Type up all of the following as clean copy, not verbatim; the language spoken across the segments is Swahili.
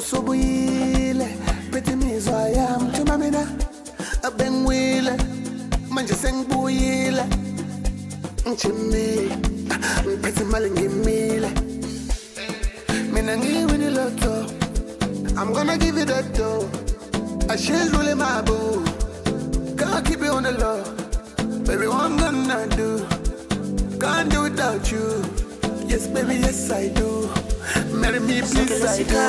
Usubuyile, pete mizwa ya mchuma mina Abengwile, manje sengibuyile Nchimile, pete mali ngimile Mina ngiwini loto I'm gonna give you that dough I she's really my boo Can't keep it on the low Baby, what I'm gonna do Can't do without you Yes, baby, yes, I do Marry me, please, I do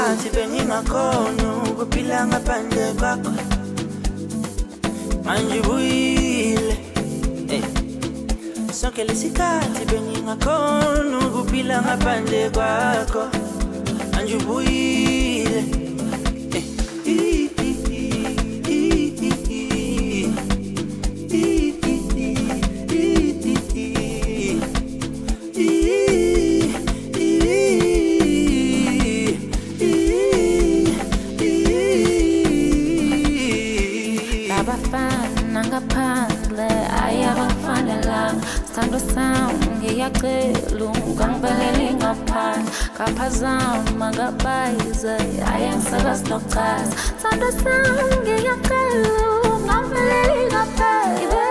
Sokele sikati beninga kono Gupila ngapande kwako Anjubuyile Stand sound, ngiyacela ungangibeleli ngaphandle kaphazama ngabaize ayengisaka stockcast Stand sound, ngiyacela ungangibeleli ngaphandle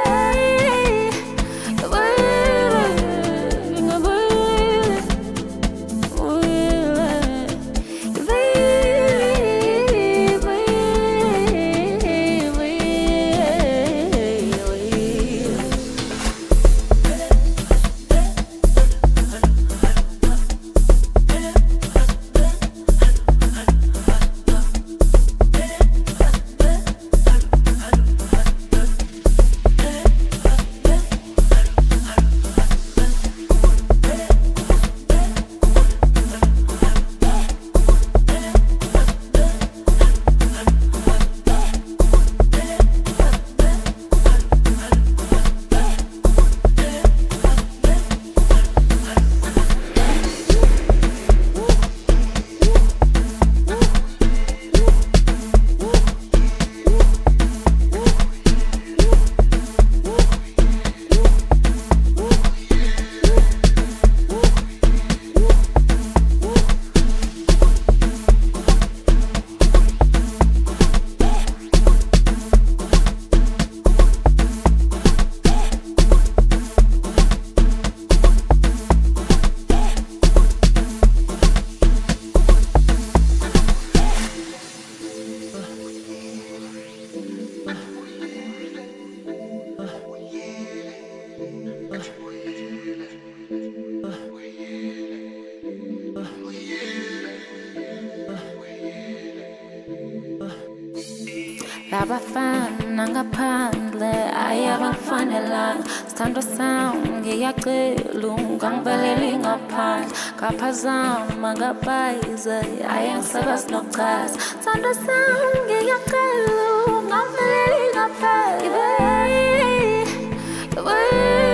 Labafana ngaphandle ayabafanelanga Stand sound ngiyacela ungangibeleli ngaphandle kaphazama ngabaize ayengisaka stockcast Stand sound ngiyacela ungangibeleli ngaphandle